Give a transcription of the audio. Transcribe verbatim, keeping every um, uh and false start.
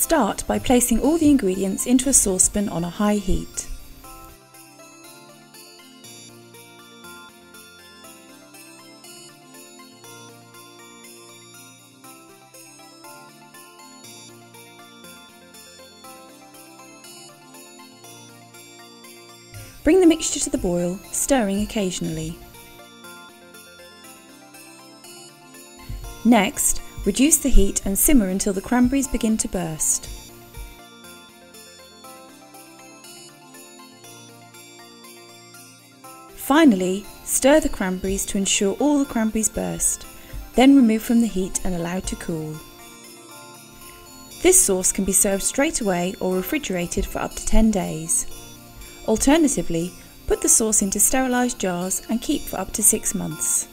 Start by placing all the ingredients into a saucepan on a high heat. Bring the mixture to the boil, stirring occasionally. Next, reduce the heat and simmer until the cranberries begin to burst. Finally, stir the cranberries to ensure all the cranberries burst, then remove from the heat and allow to cool. This sauce can be served straight away or refrigerated for up to ten days. Alternatively, put the sauce into sterilised jars and keep for up to six months.